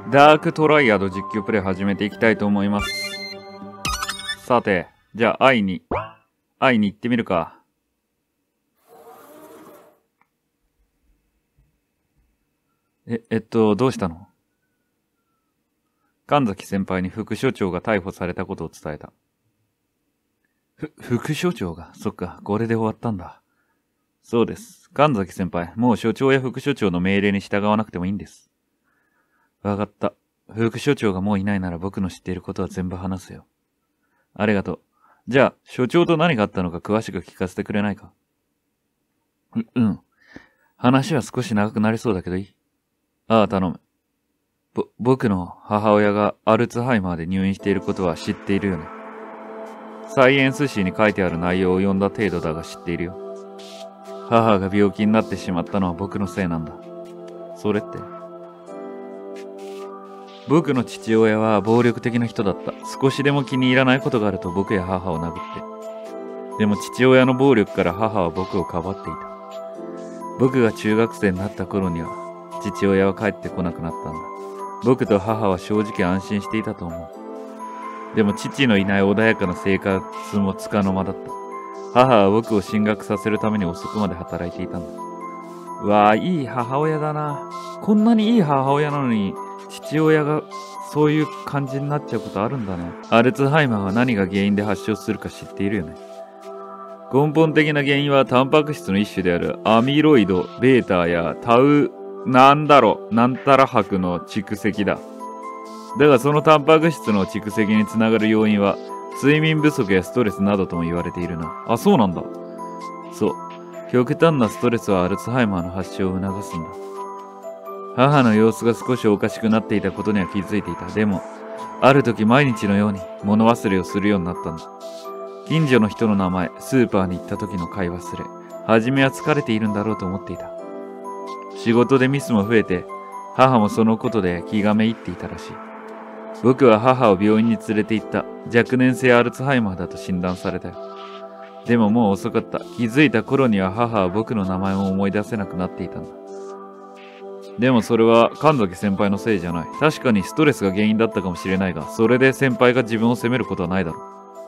ダークトライアド実況プレイ始めていきたいと思います。さて、じゃあ会いに行ってみるか。どうしたの？神崎先輩に副所長が逮捕されたことを伝えた。副所長が、そっか、これで終わったんだ。そうです。神崎先輩、もう所長や副所長の命令に従わなくてもいいんです。わかった。副所長がもういないなら僕の知っていることは全部話すよ。ありがとう。じゃあ、所長と何があったのか詳しく聞かせてくれないか？うん。話は少し長くなりそうだけどいい？ああ、頼む。僕の母親がアルツハイマーで入院していることは知っているよね。サイエンス誌に書いてある内容を読んだ程度だが知っているよ。母が病気になってしまったのは僕のせいなんだ。それって？僕の父親は暴力的な人だった。少しでも気に入らないことがあると僕や母を殴って。でも父親の暴力から母は僕をかばっていた。僕が中学生になった頃には父親は帰ってこなくなったんだ。僕と母は正直安心していたと思う。でも父のいない穏やかな生活もつかの間だった。母は僕を進学させるために遅くまで働いていたんだ。うわぁ、いい母親だな。こんなにいい母親なのに父親がそういう感じになっちゃうことあるんだね。アルツハイマーは何が原因で発症するか知っているよね。根本的な原因はタンパク質の一種であるアミロイド、ベータやなんたら核の蓄積だ。だがそのタンパク質の蓄積につながる要因は睡眠不足やストレスなどとも言われているな。あ、そうなんだ。そう。極端なストレスはアルツハイマーの発症を促すんだ。母の様子が少しおかしくなっていたことには気づいていた。でも、ある時毎日のように物忘れをするようになったんだ。近所の人の名前、スーパーに行った時の買い忘れ。初めは疲れているんだろうと思っていた。仕事でミスも増えて、母もそのことで気がめいっていたらしい。僕は母を病院に連れて行った。若年性アルツハイマーだと診断されたよ。でももう遅かった。気づいた頃には母は僕の名前も思い出せなくなっていたんだ。でもそれは神崎先輩のせいじゃない。確かにストレスが原因だったかもしれないが、それで先輩が自分を責めることはないだろ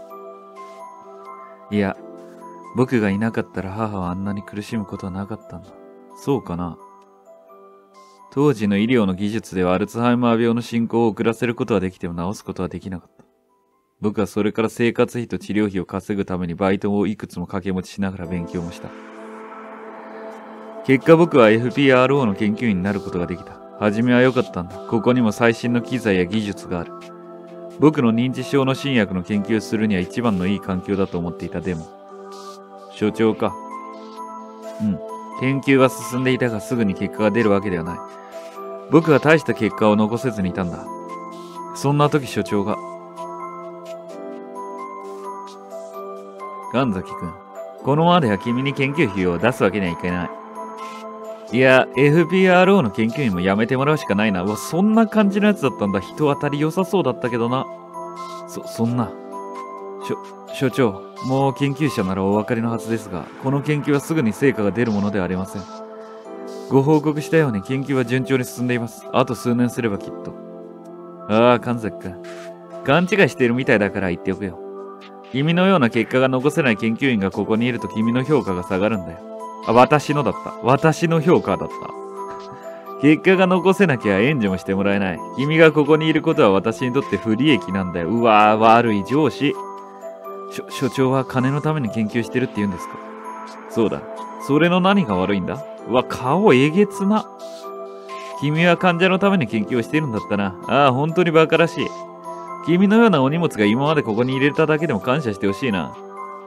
う。いや、僕がいなかったら母はあんなに苦しむことはなかったんだ。そうかな。当時の医療の技術ではアルツハイマー病の進行を遅らせることはできても治すことはできなかった。僕はそれから生活費と治療費を稼ぐためにバイトをいくつも掛け持ちしながら勉強もした。結果僕は FPRO の研究員になることができた。初めは良かったんだ。ここにも最新の機材や技術がある。僕の認知症の新薬の研究をするには一番のいい環境だと思っていた。でも、所長か。研究は進んでいたがすぐに結果が出るわけではない。僕は大した結果を残せずにいたんだ。そんな時所長が、神崎君、このままでは君に研究費を出すわけにはいかない。いや、FPRO の研究員もやめてもらうしかないな。そんな感じのやつだったんだ。人当たり良さそうだったけどな。そんな。所長、もう研究者ならお分かりのはずですが、この研究はすぐに成果が出るものではありません。ご報告したように研究は順調に進んでいます。あと数年すればきっと。ああ、神崎君。勘違いしているみたいだから言っておくよ。君のような結果が残せない研究員がここにいると君の評価が下がるんだよ。私のだった。私の評価だった。結果が残せなきゃ援助もしてもらえない。君がここにいることは私にとって不利益なんだよ。うわー、悪い上司。所長は金のために研究してるって言うんですか？そうだ。それの何が悪いんだ？顔えげつな。君は患者のために研究をしているんだったな。ああ、本当に馬鹿らしい。君のようなお荷物が今までここに入れただけでも感謝してほしいな。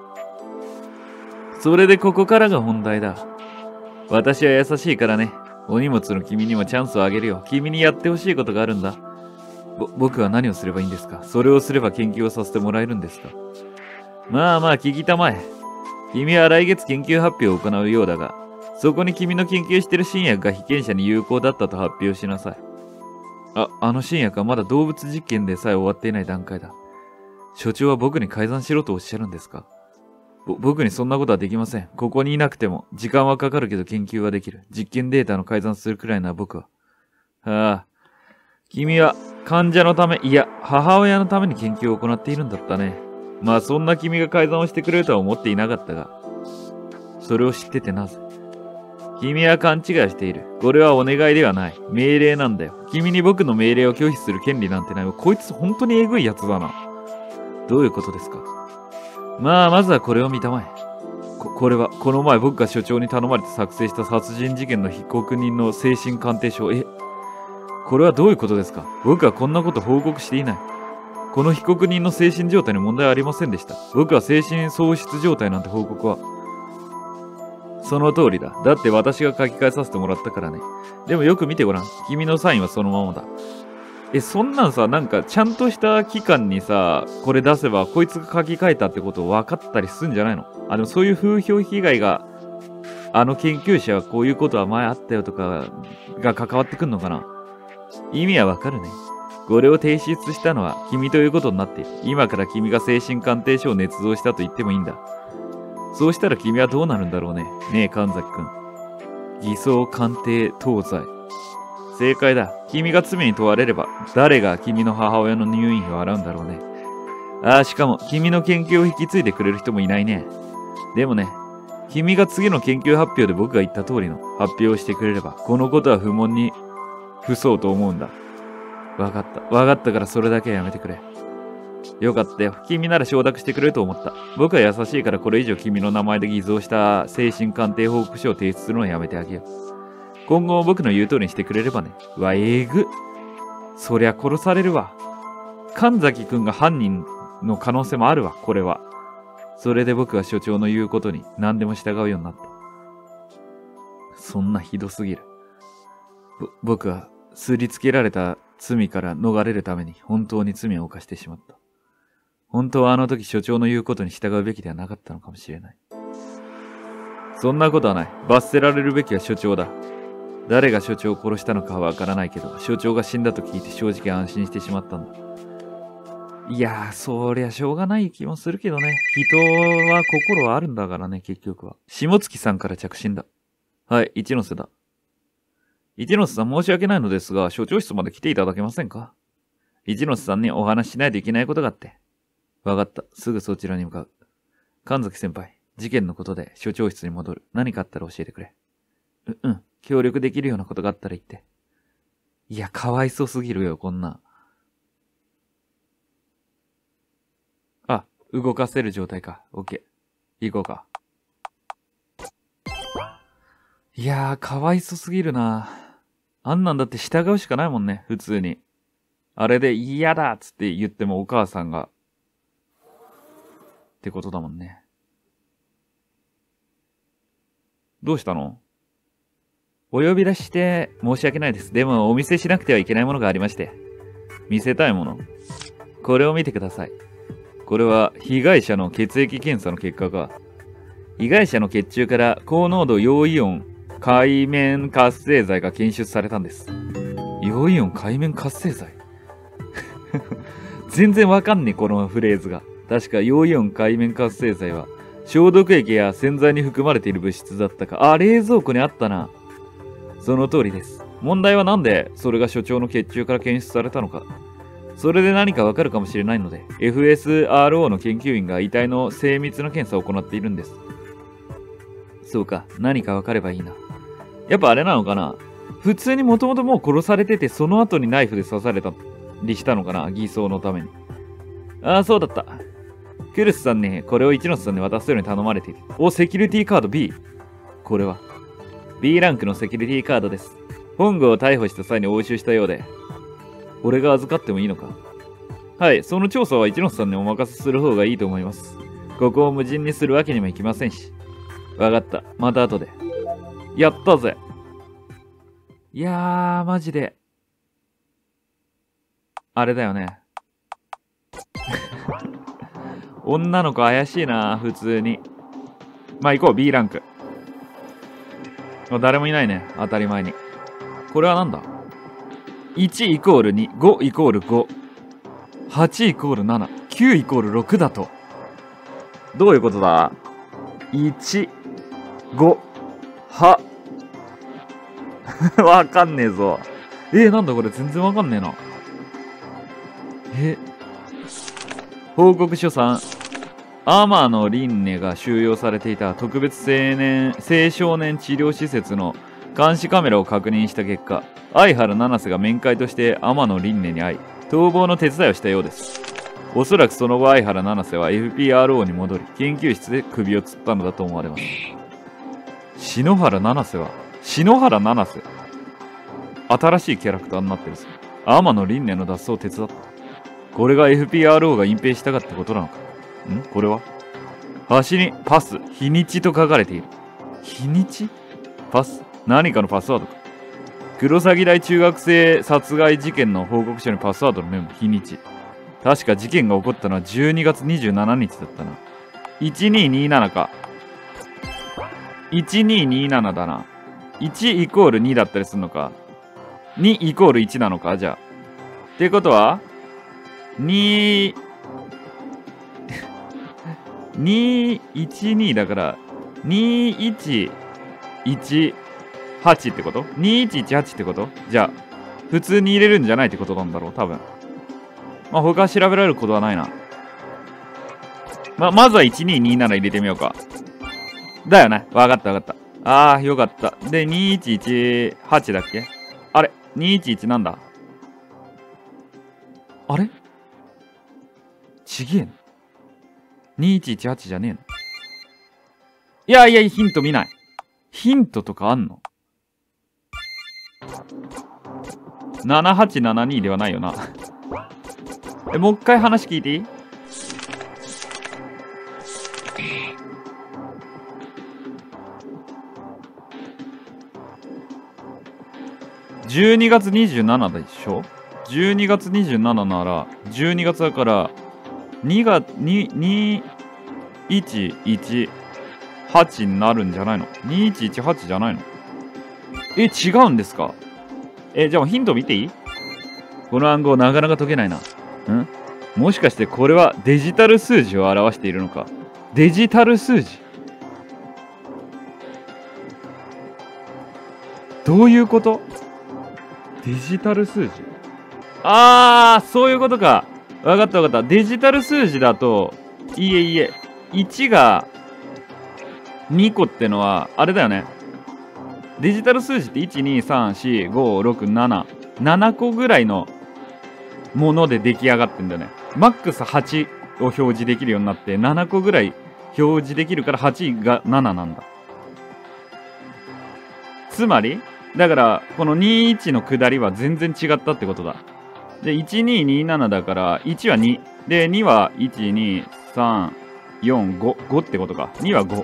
それでここからが本題だ。私は優しいからね。お荷物の君にもチャンスをあげるよ。君にやってほしいことがあるんだ。僕は何をすればいいんですか？それをすれば研究をさせてもらえるんですか？まあ聞きたまえ。君は来月研究発表を行うようだが、そこに君の研究している新薬が被験者に有効だったと発表しなさい。あの新薬はまだ動物実験でさえ終わっていない段階だ。所長は僕に改ざんしろとおっしゃるんですか？僕にそんなことはできません。ここにいなくても、時間はかかるけど研究はできる。実験データの改ざんするくらいなら僕は。 君は患者のため、いや、母親のために研究を行っているんだったね。まあそんな君が改ざんをしてくれるとは思っていなかったが、それを知っててなぜ？君は勘違いしている。これはお願いではない。命令なんだよ。君に僕の命令を拒否する権利なんてない。こいつ本当にえぐいやつだな。どういうことですか？まあ、まずはこれを見たまえ。これは、この前僕が所長に頼まれて作成した殺人事件の被告人の精神鑑定書。これはどういうことですか？僕はこんなこと報告していない。この被告人の精神状態に問題はありませんでした。僕は精神喪失状態なんて報告は。その通りだ。だって私が書き換えさせてもらったからね。でもよく見てごらん。君のサインはそのままだ。そんなんさ、なんかちゃんとした機関にさ、これ出せばこいつが書き換えたってことを分かったりするんじゃないの？でもそういう風評被害が、研究者はこういうことは前あったよとかが関わってくんのかな？意味はわかるね。これを提出したのは君ということになっている。今から君が精神鑑定書を捏造したと言ってもいいんだ。そうしたら君はどうなるんだろうね。ねえ、神崎くん。偽装鑑定当罪。正解だ。君が罪に問われれば、誰が君の母親の入院費を払うんだろうね。しかも、君の研究を引き継いでくれる人もいないね。でもね、君が次の研究発表で僕が言った通りの発表をしてくれれば、このことは不問に付そうと思うんだ。わかった。わかったからそれだけはやめてくれ。よかったよ。君なら承諾してくれると思った。僕は優しいからこれ以上君の名前で偽造した精神鑑定報告書を提出するのはやめてあげよう。今後も僕の言う通りにしてくれればね。えぐ。そりゃ殺されるわ。神崎くんが犯人の可能性もあるわ、これは。それで僕は所長の言うことに何でも従うようになった。そんなひどすぎる。僕は、すりつけられた罪から逃れるために本当に罪を犯してしまった。本当はあの時所長の言うことに従うべきではなかったのかもしれない。そんなことはない。罰せられるべきは所長だ。誰が所長を殺したのかはわからないけど、所長が死んだと聞いて正直安心してしまったんだ。いやー、そりゃしょうがない気もするけどね。人は心はあるんだからね、結局は。下月さんから着信だ。はい、一ノ瀬だ。一ノ瀬さん、申し訳ないのですが、所長室まで来ていただけませんか？一ノ瀬さんにお話ししないといけないことがあって。わかった。すぐそちらに向かう。神崎先輩、事件のことで所長室に戻る。何かあったら教えてくれ。うん。協力できるようなことがあったら言って。いや、かわいそうすぎるよ、こんな。動かせる状態か。オッケー。行こうか。いやー、かわいそうすぎるな。あんなんだって従うしかないもんね、普通に。あれで嫌だっつって言ってもお母さんが。ってことだもんね。どうしたの？お呼び出しして申し訳ないです。でもお見せしなくてはいけないものがありまして。見せたいもの。これを見てください。これは被害者の血液検査の結果か。被害者の血中から高濃度陽イオン界面活性剤が検出されたんです。陽イオン界面活性剤全然わかんねえ、このフレーズが。確か陽イオン界面活性剤は消毒液や洗剤に含まれている物質だったか。冷蔵庫にあったな。その通りです。問題はなんでそれが所長の血中から検出されたのか。それで何かわかるかもしれないので、FSRO の研究員が遺体の精密な検査を行っているんです。そうか、何かわかればいいな。やっぱあれなのかな？普通にもともともう殺されてて、その後にナイフで刺されたりしたのかな？偽装のために。そうだった。クルスさんにこれを一ノ瀬さんに渡すように頼まれている。セキュリティカード B。これは B ランクのセキュリティカードです。本郷を逮捕した際に押収したようで、俺が預かってもいいのか？はい、その調査は一ノ瀬さんにお任せする方がいいと思います。ここを無人にするわけにもいきませんし。わかった。また後で。やったぜ。いやー、マジで。あれだよね。女の子怪しいな、普通に。まあ行こう、B ランク。誰もいないね、当たり前に。これはなんだ？ 1 イコール2、5イコール5、8イコール7、9イコール6だと。どういうことだ？ 1、5、は。わかんねえぞ。 なんだこれ全然わかんねえな。報告書3。天野凛音が収容されていた特別青少年治療施設の監視カメラを確認した結果、相原七瀬が面会として天野凛音に会い、逃亡の手伝いをしたようです。おそらくその後相原七瀬は FPRO に戻り、研究室で首を吊ったのだと思われます。篠原七瀬新しいキャラクターになってるぞ。天野凛音の脱走を手伝った。これが FPRO が隠蔽したかってことなのか。これは端にパス、日にちと書かれている。日にちパス何かのパスワードか。黒崎大中学生殺害事件の報告書にパスワードのメモ、日にち。確か事件が起こったのは12月27日だったな。1227か。1227だな。1イコール2だったりするのか。2イコール1なのか、じゃあ。ってことは、212だから、2118ってこと ?2118 ってことじゃあ、普通に入れるんじゃないってことなんだろう、多分。まあ、他調べられることはないな。まずは1227入れてみようか。だよね。わかった。ああ、よかった。で、2118だっけあれ ?211 なんだあれちげえの ?2118 じゃねえのいや、ヒント見ない。ヒントとかあんの ?7872 ではないよな。もう一回話聞いていい？12月27でしょ ?12 月27なら、12月だから、2118になるんじゃないの ?2118 じゃないの違うんですかじゃあヒント見ていいこの暗号なかなか解けないな。もしかしてこれはデジタル数字を表しているのかデジタル数字どういうことデジタル数字そういうことか。わかった。デジタル数字だと、1が2個ってのは、あれだよね。デジタル数字って1、2、3、4、5、6、7。7個ぐらいのもので出来上がってんだよね。マックス8を表示できるようになって、7個ぐらい表示できるから8が7なんだ。つまりだから、この21の下りは全然違ったってことだ。で、1227だから、1は2。で、2は1、2、3、4、5。5ってことか。2は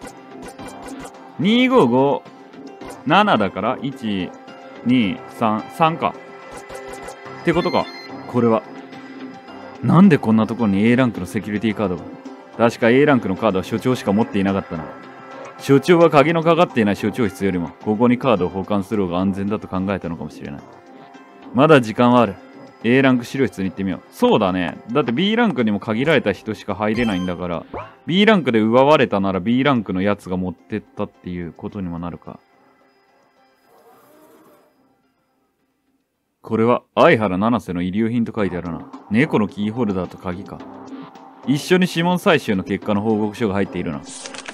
5。255、7だから、1、2、3、3か。ってことか。これは。なんでこんなところに A ランクのセキュリティカードが。確か A ランクのカードは所長しか持っていなかったな。所長は鍵のかかっていない所長室よりも、ここにカードを保管する方が安全だと考えたのかもしれない。まだ時間はある。A ランク資料室に行ってみよう。そうだね。だって B ランクにも限られた人しか入れないんだから、B ランクで奪われたなら B ランクのやつが持ってったっていうことにもなるか。これは相原七瀬の遺留品と書いてあるな。猫のキーホルダーと鍵か。一緒に指紋採集の結果の報告書が入っているな。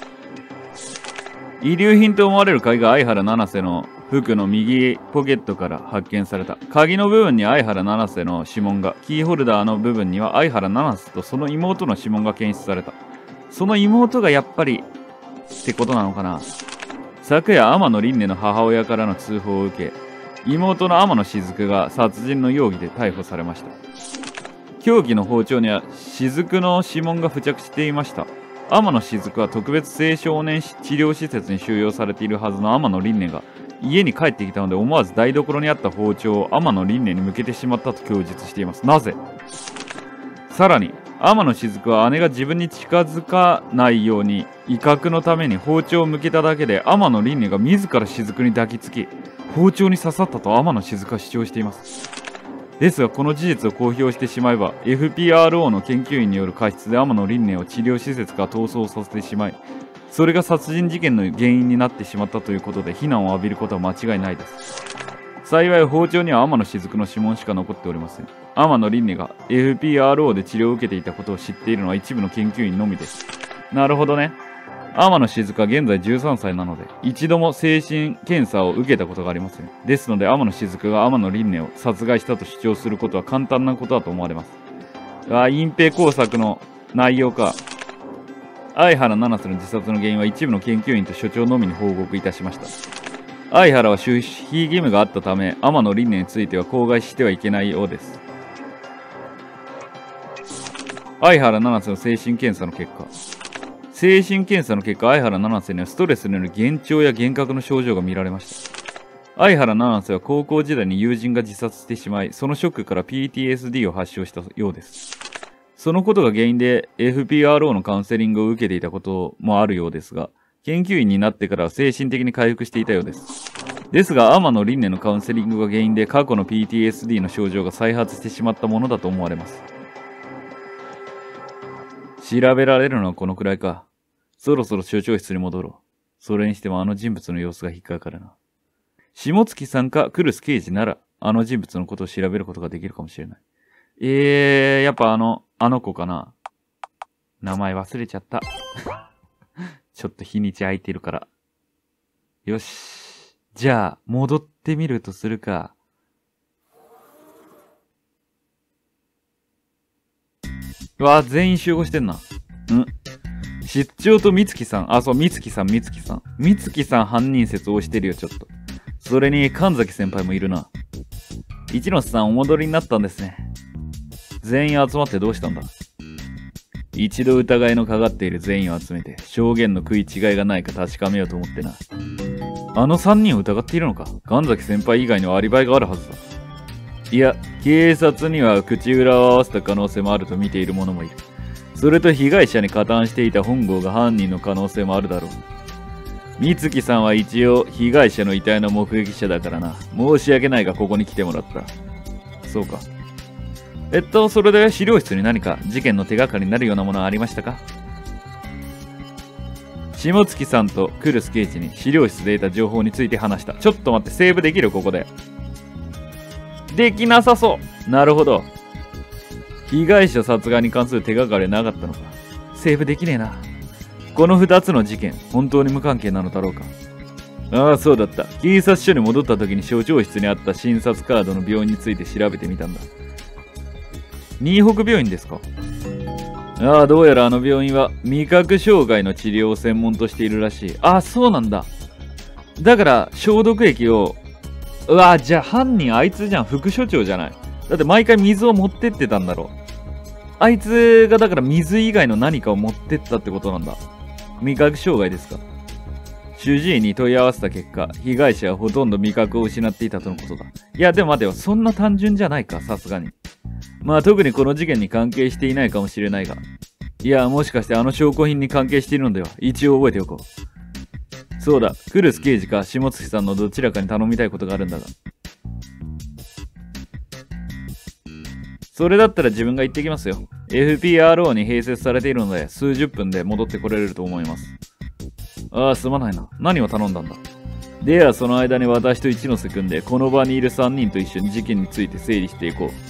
遺留品と思われる鍵が相原七瀬の服の右ポケットから発見された。鍵の部分に相原七瀬の指紋が、キーホルダーの部分には相原七瀬とその妹の指紋が検出された。その妹がやっぱりってことなのかな。昨夜天野凛音の母親からの通報を受け、妹の天野雫が殺人の容疑で逮捕されました。凶器の包丁には雫の指紋が付着していました。天野雫は特別青少年治療施設に収容されているはずの天野凛音が家に帰ってきたので思わず台所にあった包丁を天野凛音に向けてしまったと供述しています。なぜ？さらに天野雫は姉が自分に近づかないように威嚇のために包丁を向けただけで天野凛音が自ら雫に抱きつき包丁に刺さったと天野雫は主張しています。ですがこの事実を公表してしまえば FPRO の研究員による過失で天野凛音を治療施設から逃走させてしまい、それが殺人事件の原因になってしまったということで非難を浴びることは間違いないです。 幸い包丁には天野雫の指紋しか残っておりません。天野凛音が FPRO で治療を受けていたことを知っているのは一部の研究員のみです。なるほどね。天野雫は現在13歳なので、一度も精神検査を受けたことがありません。ですので天野雫が天野凛音を殺害したと主張することは簡単なことだと思われます。隠蔽工作の内容か。相原七瀬の自殺の原因は一部の研究員と所長のみに報告いたしました。相原は守秘義務があったため、天野凛音については口外してはいけないようです。相原七瀬の精神検査の結果。精神検査の結果、相原七瀬にはストレスによる幻聴や幻覚の症状が見られました。相原七瀬は高校時代に友人が自殺してしまい、そのショックから PTSD を発症したようです。そのことが原因で FPRO のカウンセリングを受けていたこともあるようですが、研究員になってからは精神的に回復していたようです。ですが、天野凛音のカウンセリングが原因で過去の PTSD の症状が再発してしまったものだと思われます。調べられるのはこのくらいか。そろそろ所長室に戻ろう。それにしてもあの人物の様子が引っかかるな。下月さんかクルス刑事なら、あの人物のことを調べることができるかもしれない。やっぱあの子かな。名前忘れちゃった。ちょっと日にち空いてるから。よし。じゃあ、戻ってみるとするか。全員集合してんな。室長と美月さん。そう、美月さん。美月さん犯人説をしてるよ、ちょっと。それに、神崎先輩もいるな。一ノ瀬さんお戻りになったんですね。全員集まってどうしたんだ？一度疑いのかかっている全員を集めて、証言の食い違いがないか確かめようと思ってな。あの3人を疑っているのか？神崎先輩以外にはアリバイがあるはずだ。いや、警察には口裏を合わせた可能性もあると見ている者もいる。それと被害者に加担していた本郷が犯人の可能性もあるだろう。美月さんは一応被害者の遺体の目撃者だからな。申し訳ないがここに来てもらった。そうか。それで資料室に何か事件の手がかりになるようなものはありましたか？下月さんとクルス刑事に資料室で得た情報について話した。ちょっと待って、セーブできるここで。できなさそう。なるほど。被害者殺害に関する手がかりはなかったのか。セーブできねえな。この2つの事件、本当に無関係なのだろうか。そうだった。警察署に戻った時に所長室にあった診察カードの病院について調べてみたんだ。新北病院ですか？どうやらあの病院は味覚障害の治療を専門としているらしい。そうなんだ。だから消毒液を、じゃあ犯人あいつじゃん。副所長じゃない。だって毎回水を持ってってたんだろう。あいつがだから水以外の何かを持ってったってことなんだ。味覚障害ですか？主治医に問い合わせた結果、被害者はほとんど味覚を失っていたとのことだ。いやでも待てよ、そんな単純じゃないか、さすがに。特にこの事件に関係していないかもしれないが。いや、もしかしてあの証拠品に関係しているのでは。一応覚えておこう。そうだ、クルス刑事か下月さんのどちらかに頼みたいことがあるんだが。それだったら自分が行ってきますよ。FPRO に併設されているので、数十分で戻ってこれると思います。すまないな。何を頼んだんだ。では、その間に私と一ノ瀬くんで、この場にいる3人と一緒に事件について整理していこう。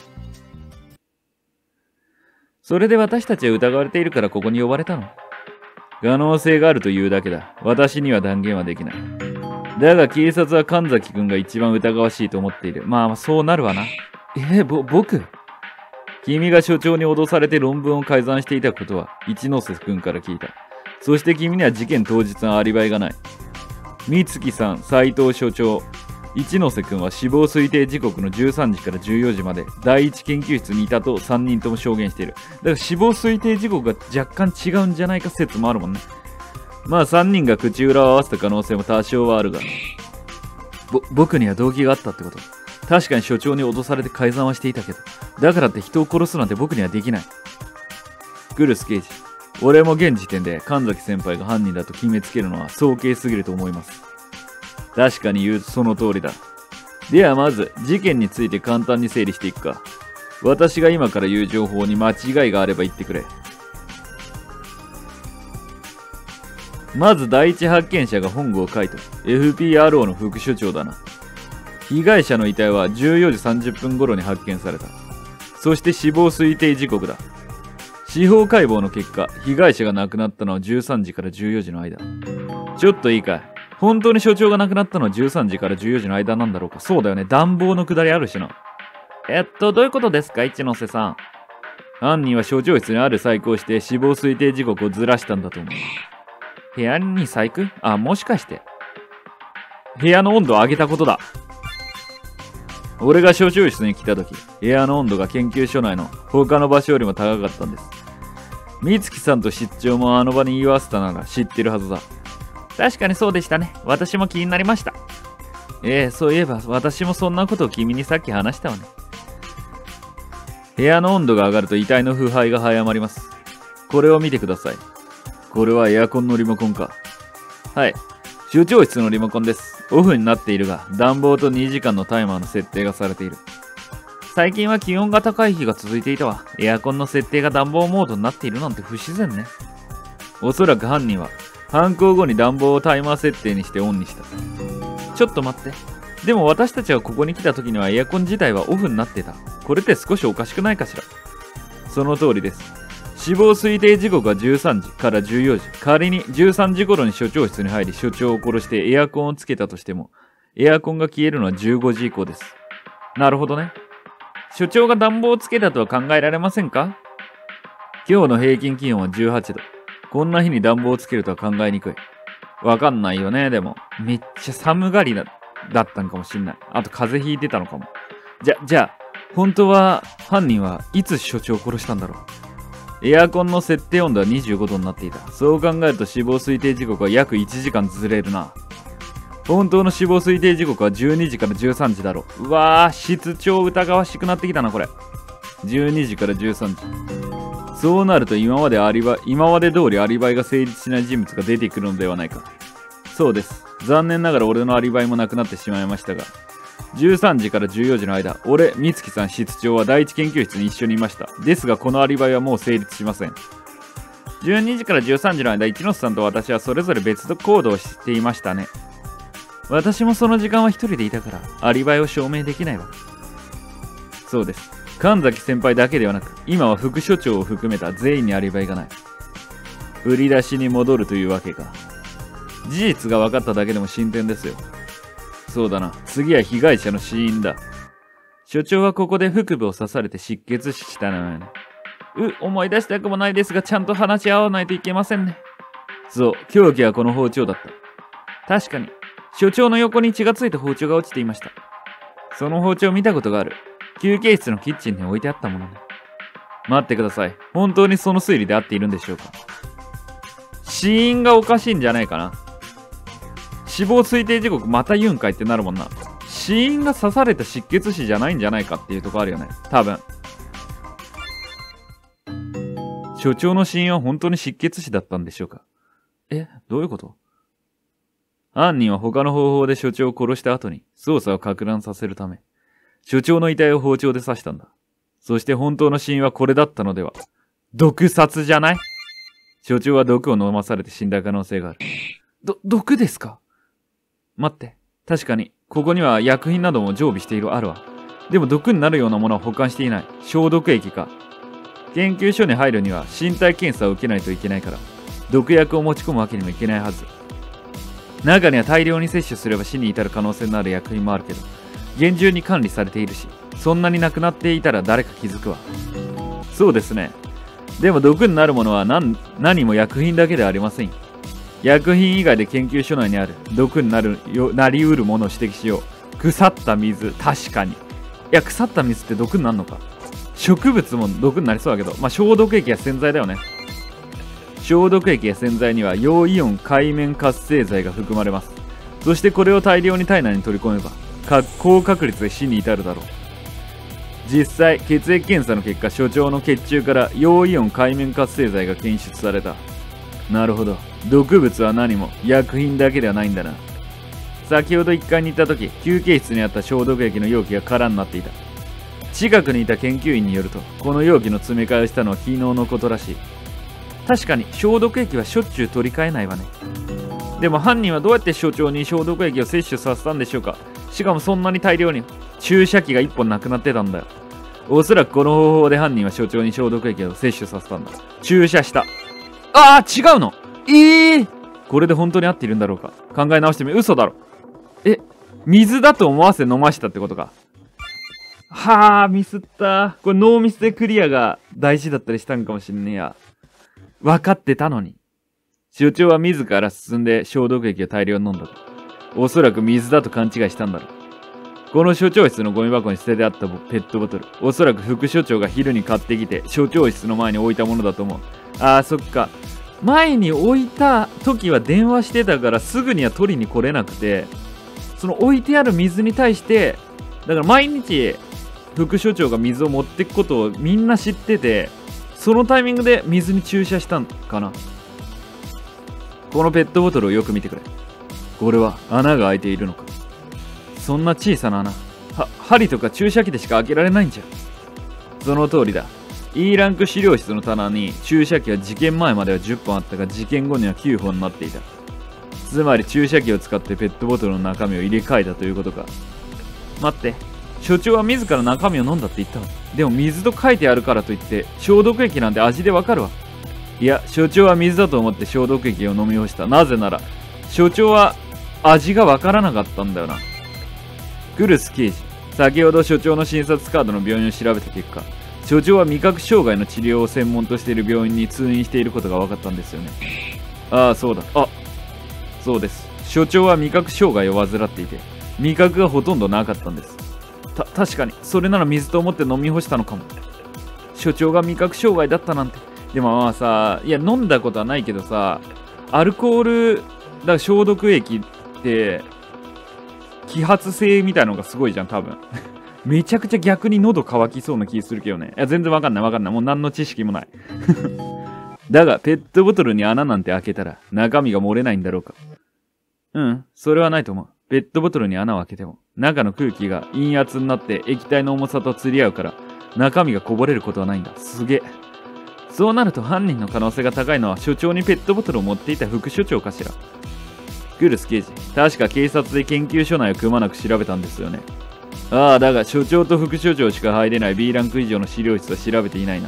それで私たちは疑われているからここに呼ばれたの？可能性があるというだけだ。私には断言はできない。だが警察は神崎くんが一番疑わしいと思っている。そうなるわな。僕？君が所長に脅されて論文を改ざんしていたことは一ノ瀬くんから聞いた。そして君には事件当日のアリバイがない。美月さん、斉藤所長、一ノ瀬くんは死亡推定時刻の13時から14時まで第一研究室にいたと3人とも証言している。だから死亡推定時刻が若干違うんじゃないか説もあるもんね。3人が口裏を合わせた可能性も多少はあるが。僕には動機があったってこと。確かに所長に脅されて改ざんはしていたけど、だからって人を殺すなんて僕にはできない。クルス刑事、俺も現時点で神崎先輩が犯人だと決めつけるのは早計すぎると思います。確かに言うとその通りだ。ではまず事件について簡単に整理していくか。私が今から言う情報に間違いがあれば言ってくれ。まず第一発見者が本郷海斗、FPRO の副所長だな。 被害者の遺体は14時30分頃に発見された。そして死亡推定時刻だ。司法解剖の結果、被害者が亡くなったのは13時から14時の間。ちょっといいかい。本当に所長が亡くなったのは13時から14時の間なんだろうか。そうだよね。暖房の下りあるしな。どういうことですか、一ノ瀬さん。犯人は所長室にある細工をして死亡推定時刻をずらしたんだと思う。部屋に細工？あ、もしかして。部屋の温度を上げたことだ。俺が所長室に来た時、部屋の温度が研究所内の他の場所よりも高かったんです。美月さんと室長もあの場に言い合わせたなら知ってるはずだ。確かにそうでしたね。私も気になりました。そういえば私もそんなことを君にさっき話したわね。部屋の温度が上がると遺体の腐敗が早まります。これを見てください。これはエアコンのリモコンか。はい。所長室のリモコンです。オフになっているが、暖房と2時間のタイマーの設定がされている。最近は気温が高い日が続いていたわ。エアコンの設定が暖房モードになっているなんて不自然ね。おそらく犯人は、犯行後に暖房をタイマー設定にしてオンにした。ちょっと待って。でも私たちがここに来た時にはエアコン自体はオフになってた。これって少しおかしくないかしら。その通りです。死亡推定時刻は13時から14時。仮に13時頃に所長室に入り所長を殺してエアコンをつけたとしても、エアコンが消えるのは15時以降です。なるほどね。所長が暖房をつけたとは考えられませんか？今日の平均気温は18度。こんな日に暖房をつけるとは考えにくい。わかんないよね、でも。めっちゃ寒がりだったんかもしんない。あと風邪ひいてたのかも。じゃあ、本当は犯人はいつ所長を殺したんだろう。エアコンの設定温度は25度になっていた。そう考えると死亡推定時刻は約1時間ずれるな。本当の死亡推定時刻は12時から13時だろう。うわぁ、室長疑わしくなってきたな、これ。12時から13時。そうなると今まで通りアリバイが成立しない人物が出てくるのではないか。そうです。残念ながら俺のアリバイもなくなってしまいましたが、13時から14時の間、俺、美月さん室長は第一研究室に一緒にいました。ですが、このアリバイはもう成立しません。12時から13時の間、一ノ瀬さんと私はそれぞれ別行動をしていましたね。私もその時間は一人でいたから、アリバイを証明できないわ。そうです。神崎先輩だけではなく、今は副所長を含めた全員にアリバイがない。振り出しに戻るというわけか。事実が分かっただけでも進展ですよ。そうだな。次は被害者の死因だ。所長はここで腹部を刺されて失血死したのよね。思い出したくもないですが、ちゃんと話し合わないといけませんね。そう、凶器はこの包丁だった。確かに、所長の横に血がついた包丁が落ちていました。その包丁を見たことがある。休憩室のキッチンに置いてあったものね。待ってください。本当にその推理で合っているんでしょうか。死因がおかしいんじゃないかな。死亡推定時刻また言うんかいってなるもんな。死因が刺された失血死じゃないんじゃないかっていうとこあるよね。多分。所長の死因は本当に失血死だったんでしょうか。どういうこと？犯人は他の方法で所長を殺した後に捜査を攪乱させるため、所長の遺体を包丁で刺したんだ。そして本当の死因はこれだったのでは。毒殺じゃない？所長は毒を飲まされて死んだ可能性がある。毒ですか？待って。確かに、ここには薬品なども常備しているあるわ。でも毒になるようなものは保管していない。消毒液か。研究所に入るには身体検査を受けないといけないから、毒薬を持ち込むわけにもいけないはず。中には大量に摂取すれば死に至る可能性のある薬品もあるけど、厳重に管理されているし、そんなになくなっていたら誰か気づくわ。そうですね。でも毒になるものは何も薬品だけではありませんよ。薬品以外で研究所内にある毒になりうるものを指摘しよう。腐った水。確かに。いや、腐った水って毒になるのか。植物も毒になりそうだけど、消毒液や洗剤だよね。消毒液や洗剤には陽イオン界面活性剤が含まれます。そしてこれを大量に体内に取り込めば、高確率で死に至るだろう。実際、血液検査の結果、所長の血中から陽イオン界面活性剤が検出された。なるほど。毒物は何も薬品だけではないんだな。先ほど1階に行った時、休憩室にあった消毒液の容器が空になっていた。近くにいた研究員によると、この容器の詰め替えをしたのは昨日のことらしい。確かに消毒液はしょっちゅう取り替えないわね。でも犯人はどうやって所長に消毒液を摂取させたんでしょうか。 しかもそんなに大量に。注射器が1本なくなってたんだよ。おそらくこの方法で犯人は所長に消毒液を摂取させたんだ。注射した。ああ、違うの。これで本当に合っているんだろうか。考え直してみ。嘘だろ。水だと思わせ飲ましたってことか。はあ、ミスった。これノーミスでクリアが大事だったりしたんかもしんねえや。分かってたのに。所長は自ら進んで消毒液を大量に飲んだと。おそらく水だと勘違いしたんだろう。この所長室のゴミ箱に捨ててあったペットボトル。おそらく副所長が昼に買ってきて、所長室の前に置いたものだと思う。ああ、そっか。前に置いた時は電話してたからすぐには取りに来れなくて、その置いてある水に対して、だから毎日副所長が水を持ってくことをみんな知ってて、そのタイミングで水に注射したんかな。このペットボトルをよく見てくれ。これは穴が開いているのか。そんな小さな穴、針とか注射器でしか開けられないんじゃ。その通りだ。E ランク資料室の棚に注射器は事件前までは10本あったが、事件後には9本になっていた。つまり注射器を使ってペットボトルの中身を入れ替えたということか。待って、所長は自ら中身を飲んだって言ったわ。でも水と書いてあるからといって消毒液なんて味でわかるわ。いや、所長は水だと思って消毒液を飲み干した。なぜなら所長は味がわからなかったんだよな。グルス刑事、先ほど所長の診察カードの病院を調べた結果、所長は味覚障害の治療を専門としている病院に通院していることが分かったんですよね。ああ、そうだ。そうです。所長は味覚障害を患っていて、味覚がほとんどなかったんです。確かに、それなら水と思って飲み干したのかも。所長が味覚障害だったなんて。でもまあさ、いや、飲んだことはないけどさ、アルコール、だから消毒液って、揮発性みたいなのがすごいじゃん、多分。めちゃくちゃ逆に喉乾きそうな気するけどね。いや、全然わかんない。もう何の知識もない。だが、ペットボトルに穴なんて開けたら、中身が漏れないんだろうか。それはないと思う。ペットボトルに穴を開けても、中の空気が陰圧になって液体の重さと釣り合うから、中身がこぼれることはないんだ。すげえ。そうなると犯人の可能性が高いのは所長にペットボトルを持っていた副所長かしら。グルス刑事、確か警察で研究所内をくまなく調べたんですよね。ああ、だが所長と副所長しか入れない B ランク以上の資料室は調べていないな。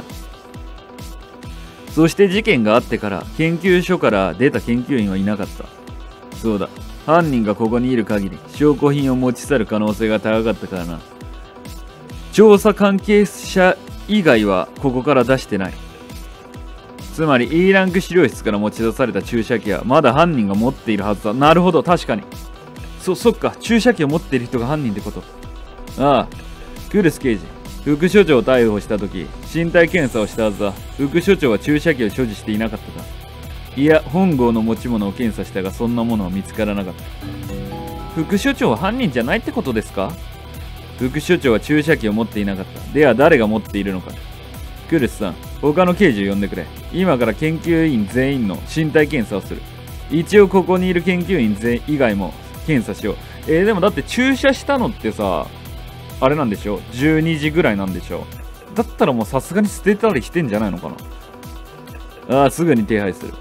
そして事件があってから研究所から出た研究員はいなかった。そうだ、犯人がここにいる限り証拠品を持ち去る可能性が高かったからな。調査関係者以外はここから出してない。つまり E ランク資料室から持ち出された注射器はまだ犯人が持っているはずだ。なるほど、確かに。そっか、注射器を持っている人が犯人ってこと。ああ、グルス刑事、副所長を逮捕した時身体検査をしたはずだ。副所長は注射器を所持していなかったか。いや、本郷の持ち物を検査したがそんなものは見つからなかった。副所長は犯人じゃないってことですか。副所長は注射器を持っていなかった。では誰が持っているのか。グルスさん、他の刑事を呼んでくれ。今から研究員全員の身体検査をする。一応ここにいる研究員以外も検査しよう。でもだって注射したのってさ、あれなんでしょ、12時ぐらいなんでしょ。だったらもうさすがに捨てたりしてんじゃないのかな。ああ、すぐに手配する。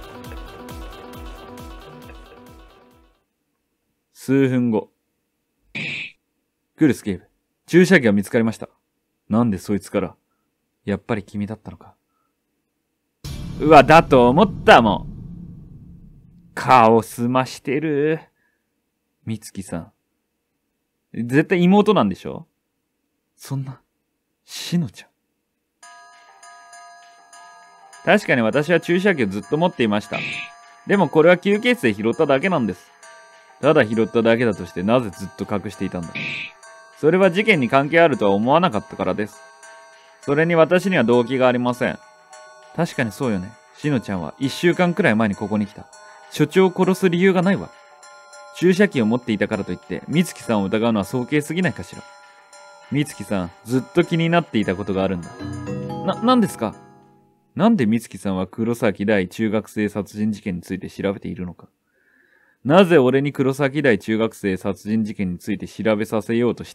数分後。グルス警部、注射器が見つかりました。なんでそいつから。やっぱり君だったのか。うわ、だと思ったもん。顔すましてる。美月さん。絶対妹なんでしょ。そんな、しのちゃん。確かに私は注射器をずっと持っていました。でもこれは吸血で拾っただけなんです。ただ拾っただけだとしてなぜずっと隠していたんだ。それは事件に関係あるとは思わなかったからです。それに私には動機がありません。確かにそうよね。しのちゃんは1週間くらい前にここに来た。所長を殺す理由がないわ。注射器を持っていたからといって、美月さんを疑うのは早計すぎないかしら。美月さん、ずっと気になっていたことがあるんだ。何ですか？なんで美月さんは黒崎大中学生殺人事件について調べているのか。なぜ俺に黒崎大中学生殺人事件について調べさせようと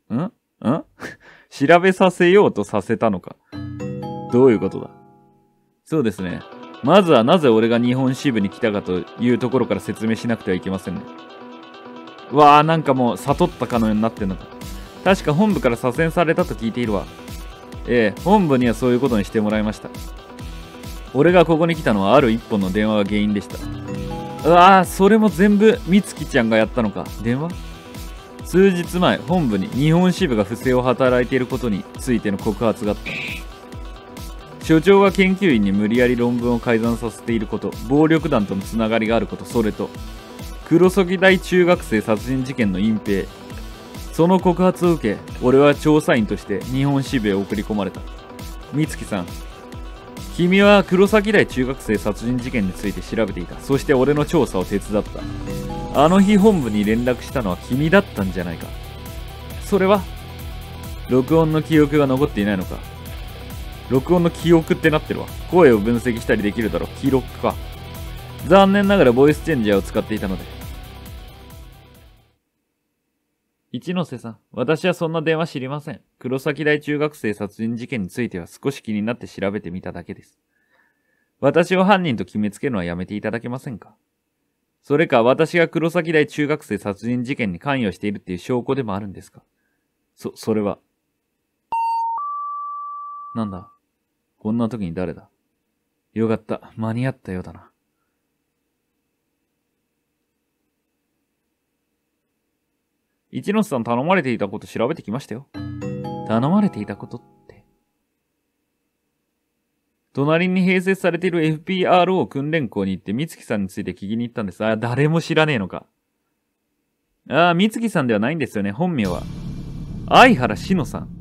調べさせようとさせたのか。どういうことだ。そうですね。まずはなぜ俺が日本支部に来たかというところから説明しなくてはいけませんね。 うわあ、なんかもう悟ったかのようになってんのか。確か本部から左遷されたと聞いているわ。ええ、本部にはそういうことにしてもらいました。俺がここに来たのはある一本の電話が原因でした。うわあ、それも全部美月ちゃんがやったのか。電話？数日前、本部に日本支部が不正を働いていることについての告発があった。所長が研究員に無理やり論文を改ざんさせていること、暴力団とのつながりがあること、それと黒崎大中学生殺人事件の隠蔽。その告発を受け、俺は調査員として日本支部へ送り込まれた。美月さん、君は黒崎大中学生殺人事件について調べていた。そして俺の調査を手伝った。あの日本部に連絡したのは君だったんじゃないか。それは録音の記憶が残っていないのか。録音の記憶ってなってるわ。声を分析したりできるだろう。記録か。残念ながらボイスチェンジャーを使っていたので。一ノ瀬さん、私はそんな電話知りません。黒崎大中学生殺人事件については少し気になって調べてみただけです。私を犯人と決めつけるのはやめていただけませんか。それか私が黒崎大中学生殺人事件に関与しているっていう証拠でもあるんですか。それは。なんだ、こんな時に誰だ。よかった、間に合ったようだな。一ノ瀬さん、頼まれていたこと調べてきましたよ。頼まれていたことって。隣に併設されている FPRO 訓練校に行って美月さんについて聞きに行ったんです。あ、誰も知らねえのか。美月さんではないんですよね。本名は相原志乃さん。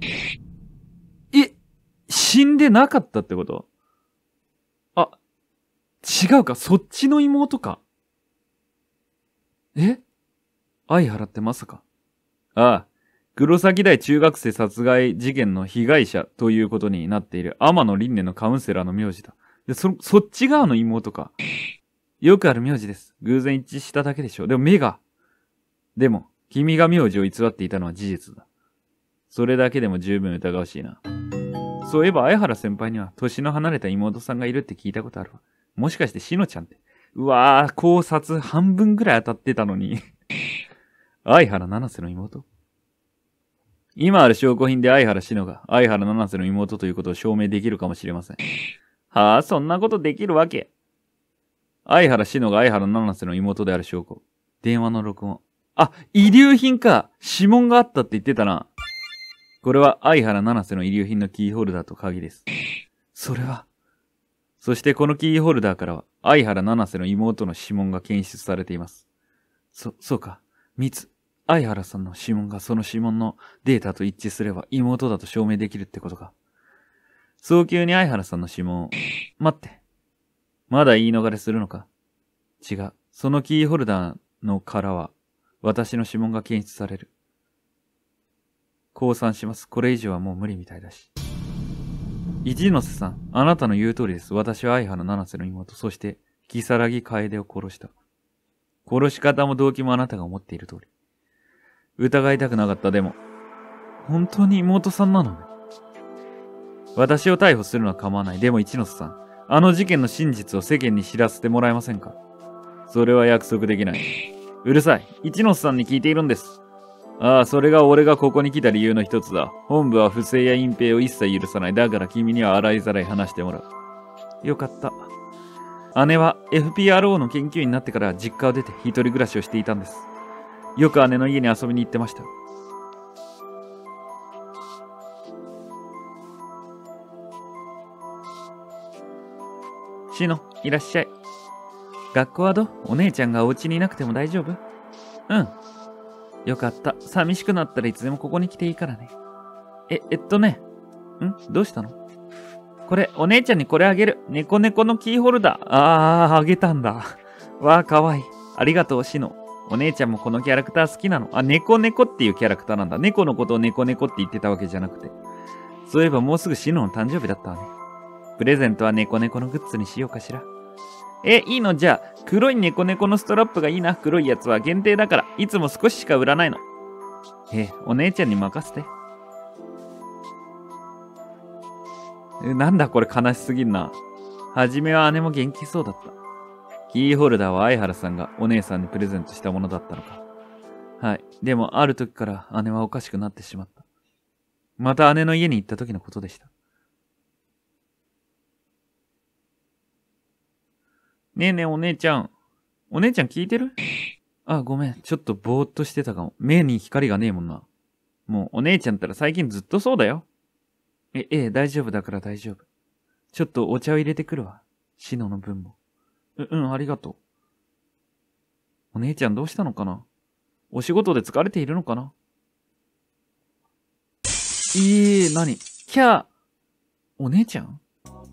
死んでなかったってこと？あ、違うか、そっちの妹か。相原ってまさか。黒崎大中学生殺害事件の被害者ということになっている天野凛音のカウンセラーの名字だ。で、そっち側の妹か。よくある名字です。偶然一致しただけでしょ。でも目が。でも、君が名字を偽っていたのは事実だ。それだけでも十分疑わしいな。そういえば、相原先輩には年の離れた妹さんがいるって聞いたことあるわ。もしかしてしのちゃんって。うわぁ、考察半分ぐらい当たってたのに。相原七瀬の妹？今ある証拠品で相原志乃が相原七瀬の妹ということを証明できるかもしれません。はあ、そんなことできるわけ。相原志乃が相原七瀬の妹である証拠。電話の録音。遺留品か。指紋があったって言ってたな。これは相原七瀬の遺留品のキーホルダーと鍵です。それは。そしてこのキーホルダーからは相原七瀬の妹の指紋が検出されています。そうか。相原さんの指紋がその指紋のデータと一致すれば妹だと証明できるってことか。早急に相原さんの指紋を。待って。まだ言い逃れするのか？違う。そのキーホルダーのからは私の指紋が検出される。降参します。これ以上はもう無理みたいだし。一ノ瀬さん、あなたの言う通りです。私は相原七瀬の妹、そして木更木楓を殺した。殺し方も動機もあなたが思っている通り。疑いたくなかった。でも、本当に妹さんなのね。私を逮捕するのは構わない。でも一ノ瀬さん、あの事件の真実を世間に知らせてもらえませんか？それは約束できない。うるさい。一ノ瀬さんに聞いているんです。それが俺がここに来た理由の一つだ。本部は不正や隠蔽を一切許さない。だから君には洗いざらい話してもらう。よかった。姉は FPRO の研究員になってから実家を出て一人暮らしをしていたんです。よく姉の家に遊びに行ってました。シノ、いらっしゃい。学校はどう？お姉ちゃんがお家にいなくても大丈夫？うん。よかった。寂しくなったらいつでもここに来ていいからね。どうしたの？これ、お姉ちゃんにこれあげる。猫のキーホルダー。あげたんだ。わあ、かわいい。ありがとう、シノ。お姉ちゃんもこのキャラクター好きなの。猫っていうキャラクターなんだ。猫のことを猫って言ってたわけじゃなくて。そういえばもうすぐシノの誕生日だったわね。プレゼントは猫のグッズにしようかしら。いいの？じゃあ、黒い猫のストラップがいいな。黒いやつは限定だから、いつも少ししか売らないの。お姉ちゃんに任せて。なんだこれ悲しすぎんな。はじめは姉も元気そうだった。キーホルダーは相原さんがお姉さんにプレゼントしたものだったのか。 はい。でも、ある時から姉はおかしくなってしまった。また姉の家に行った時のことでした。ねえねえ、お姉ちゃん。お姉ちゃん聞いてる？あ、ごめん。ちょっとぼーっとしてたかも。目に光がねえもんな。もう、お姉ちゃんったら最近ずっとそうだよ。ええ、大丈夫だから大丈夫。ちょっとお茶を入れてくるわ。シノの分も。ありがとう。お姉ちゃんどうしたのかな？お仕事で疲れているのかな？何？キャー。お姉ちゃん？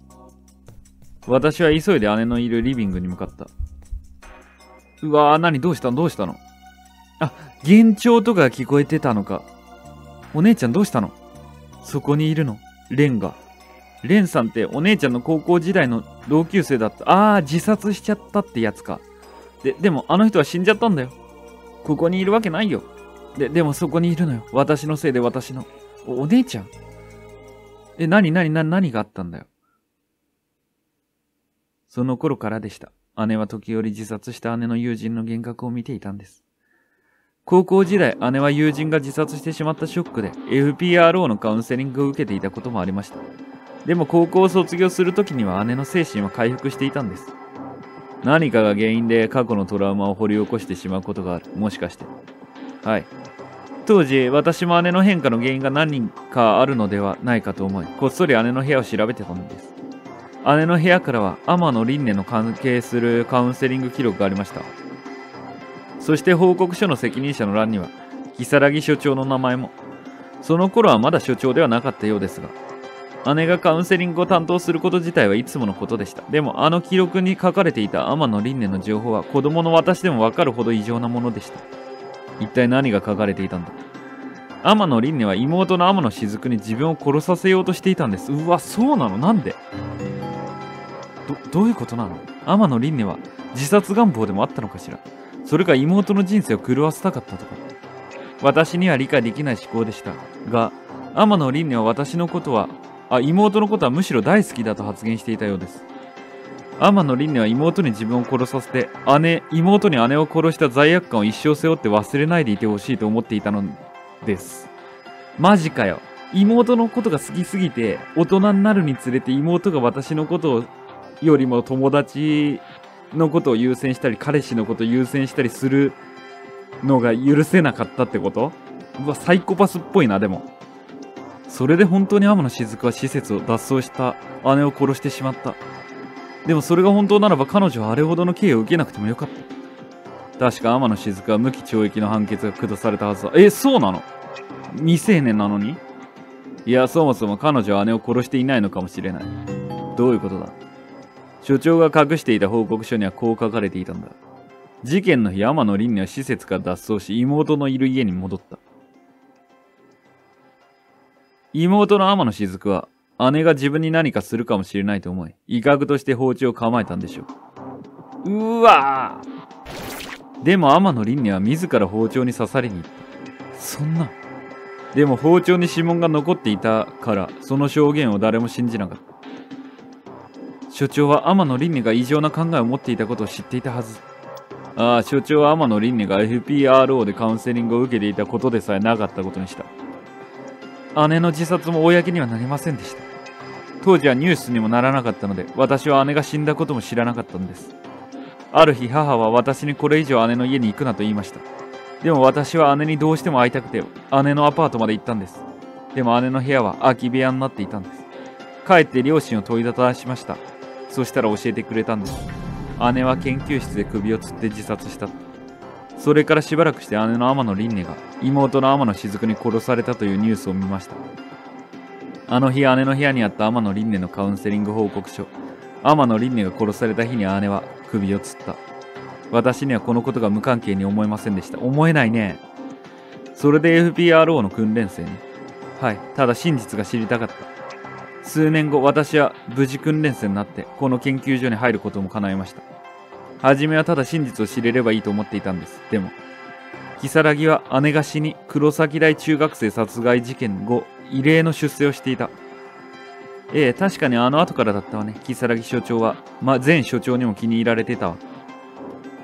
私は急いで姉のいるリビングに向かった。うわぁ、どうしたの？あ、幻聴とか聞こえてたのか。お姉ちゃんどうしたの？そこにいるの？レンが。レンさんってお姉ちゃんの高校時代の同級生だった。自殺しちゃったってやつか。でもあの人は死んじゃったんだよ。ここにいるわけないよ。でもそこにいるのよ。私のせいで私の。お姉ちゃん？何があったんだよ。その頃からでした。姉は時折自殺した姉の友人の幻覚を見ていたんです。高校時代、姉は友人が自殺してしまったショックで FPRO のカウンセリングを受けていたこともありました。でも高校を卒業するときには姉の精神は回復していたんです。何かが原因で過去のトラウマを掘り起こしてしまうことがある。もしかして。はい。当時、私も姉の変化の原因が何かあるのではないかと思い、こっそり姉の部屋を調べてたのです。姉の部屋からは天野凛音の関係するカウンセリング記録がありました。そして報告書の責任者の欄には、如月所長の名前も。その頃はまだ所長ではなかったようですが、姉がカウンセリングを担当すること自体はいつものことでした。でもあの記録に書かれていた天野凛音の情報は子供の私でもわかるほど異常なものでした。一体何が書かれていたんだ。天野凛音は妹の天野雫に自分を殺させようとしていたんです。うわ、そうなの？なんで？どういうことなの？天野凛音は自殺願望でもあったのかしら？それか妹の人生を狂わせたかったとか。私には理解できない思考でしたが、天野凛音は妹のことはむしろ大好きだと発言していたようです。天野凛音は妹に自分を殺させて、妹に姉を殺した罪悪感を一生背負って忘れないでいてほしいと思っていたのです。マジかよ。妹のことが好きすぎて、大人になるにつれて妹が私のことよりも友達のことを優先したり、彼氏のことを優先したりするのが許せなかったってこと？うわ、サイコパスっぽいな、でも。それで本当に天野雫は施設を脱走した姉を殺してしまった。でもそれが本当ならば彼女はあれほどの刑を受けなくてもよかった。確か天野雫は無期懲役の判決が下されたはずだ。そうなの？未成年なのに？いや、そもそも彼女は姉を殺していないのかもしれない。どういうことだ？所長が隠していた報告書にはこう書かれていたんだ。事件の日、天野凛音は施設から脱走し、妹のいる家に戻った。妹の天野雫は、姉が自分に何かするかもしれないと思い、威嚇として包丁を構えたんでしょう。うわぁ！でも天野凛音は自ら包丁に刺されに行った。そんな。でも包丁に指紋が残っていたから、その証言を誰も信じなかった。所長は天野凛音が異常な考えを持っていたことを知っていたはず。所長は天野凛音が FPRO でカウンセリングを受けていたことでさえなかったことにした。姉の自殺も公にはなりませんでした。当時はニュースにもならなかったので、私は姉が死んだことも知らなかったんです。ある日、母は私にこれ以上姉の家に行くなと言いました。でも私は姉にどうしても会いたくて、姉のアパートまで行ったんです。でも姉の部屋は空き部屋になっていたんです。帰って両親を問いただしました。そしたら教えてくれたんです。姉は研究室で首を吊って自殺した。それからしばらくして姉の天野凛音が妹の天野雫に殺されたというニュースを見ました。あの日姉の部屋にあった天野凛音のカウンセリング報告書。天野凛音が殺された日に姉は首を吊った。私にはこのことが無関係に思えませんでした。思えないね。それで FPRO の訓練生に。はい、ただ真実が知りたかった。数年後、私は無事訓練生になって、この研究所に入ることも叶いました。はじめはただ真実を知れればいいと思っていたんです。でも、如月は姉が死に、黒崎大中学生殺害事件後、異例の出世をしていた。確かにあの後からだったわね。如月所長は、前所長にも気に入られてたわ。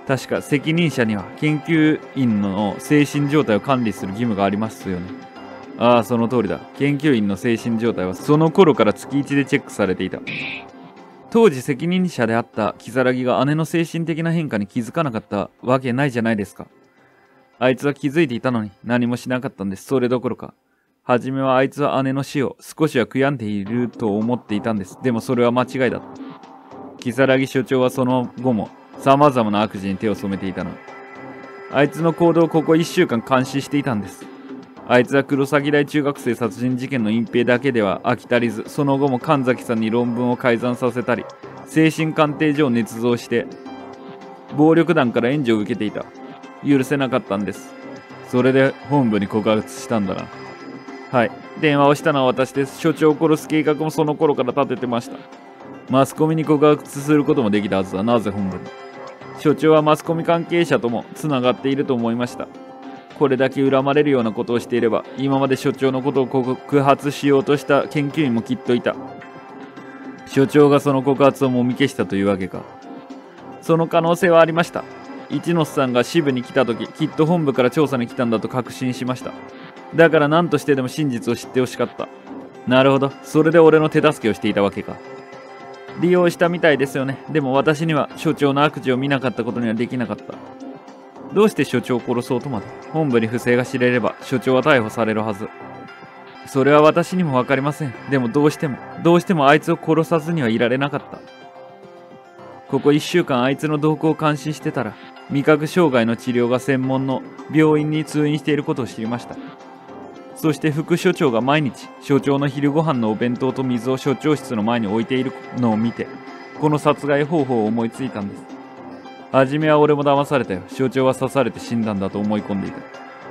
確か責任者には研究員の精神状態を管理する義務がありますよね。ああ、その通りだ。研究員の精神状態はその頃から月1でチェックされていた。当時責任者であったキザラギが姉の精神的な変化に気づかなかったわけないじゃないですか。あいつは気づいていたのに何もしなかったんです。それどころか。はじめはあいつは姉の死を少しは悔やんでいると思っていたんです。でもそれは間違いだった。キザラギ所長はその後も様々な悪事に手を染めていたな。あいつの行動をここ1週間監視していたんです。あいつは黒崎大中学生殺人事件の隠蔽だけでは飽き足りず、その後も神崎さんに論文を改ざんさせたり、精神鑑定所を捏造して、暴力団から援助を受けていた。許せなかったんです。それで本部に告発したんだな。はい。電話をしたのは私です。所長を殺す計画もその頃から立ててました。マスコミに告発することもできたはずだ。なぜ本部に。所長はマスコミ関係者ともつながっていると思いました。これだけ恨まれるようなことをしていれば、今まで所長のことを告発しようとした研究員もきっといた。所長がその告発をもみ消したというわけか。その可能性はありました。一ノ瀬さんが支部に来た時、きっと本部から調査に来たんだと確信しました。だから何としてでも真実を知ってほしかった。なるほど。それで俺の手助けをしていたわけか。利用したみたいですよね。でも私には所長の悪事を見なかったことにはできなかった。どうして所長を殺そうとまで。本部に不正が知れれば所長は逮捕されるはず。それは私にもわかりません。でもどうしてもあいつを殺さずにはいられなかった。ここ1週間あいつの動向を監視してたら、味覚障害の治療が専門の病院に通院していることを知りました。そして副所長が毎日所長の昼ご飯のお弁当と水を所長室の前に置いているのを見て、この殺害方法を思いついたんです。はじめは俺も騙されたよ。所長は刺されて死んだんだと思い込んでいた。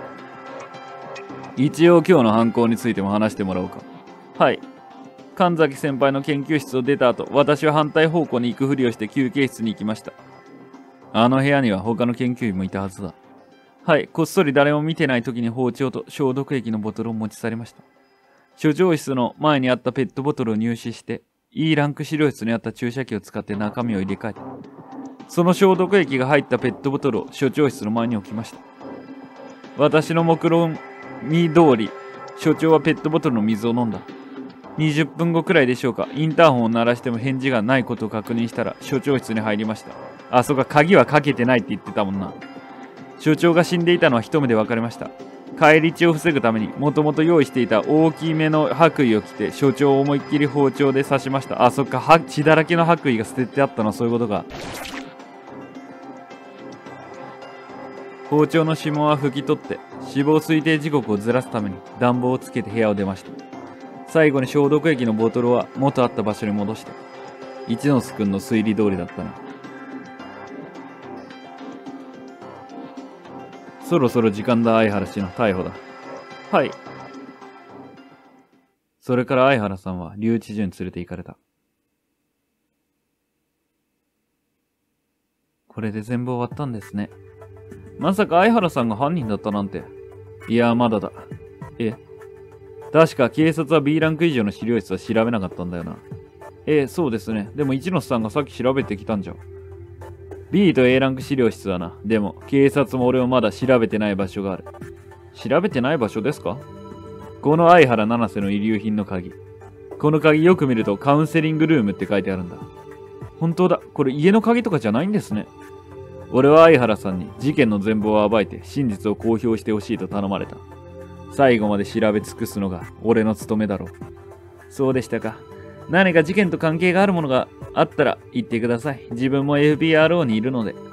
一応今日の犯行についても話してもらおうか。はい。神崎先輩の研究室を出た後、私は反対方向に行くふりをして休憩室に行きました。あの部屋には他の研究員もいたはずだ。はい。こっそり誰も見てない時に包丁と消毒液のボトルを持ち去りました。所長室の前にあったペットボトルを入手して、E ランク資料室にあった注射器を使って中身を入れ替えた。その消毒液が入ったペットボトルを所長室の前に置きました。私の目論見通り、所長はペットボトルの水を飲んだ。20分後くらいでしょうか。インターホンを鳴らしても返事がないことを確認したら所長室に入りました。あ、そうか、鍵はかけてないって言ってたもんな。所長が死んでいたのは一目で分かりました。返り血を防ぐためにもともと用意していた大きめの白衣を着て所長を思いっきり包丁で刺しました。あ、そっか、血だらけの白衣が捨ててあったのはそういうことか。包丁の指紋は拭き取って死亡推定時刻をずらすために暖房をつけて部屋を出ました。最後に消毒液のボトルは元あった場所に戻した。一ノ瀬くんの推理通りだったな。そろそろ時間だ。相原氏の逮捕だ。はい。それから相原さんは留置所に連れて行かれた。これで全部終わったんですね。まさか相原さんが犯人だったなんて。いや、まだだ。確か警察は B ランク以上の資料室は調べなかったんだよな。そうですね。でも一ノ瀬さんがさっき調べてきたんじゃ。B と A ランク資料室はな。でも警察も俺もまだ調べてない場所がある。調べてない場所ですか？この相原七瀬の遺留品の鍵。この鍵よく見るとカウンセリングルームって書いてあるんだ。本当だ。これ家の鍵とかじゃないんですね。俺は相原さんに事件の全貌を暴いて真実を公表してほしいと頼まれた。最後まで調べ尽くすのが俺の務めだろう。そうでしたか。何か事件と関係があるものがあったら言ってください。自分も FBRO にいるので。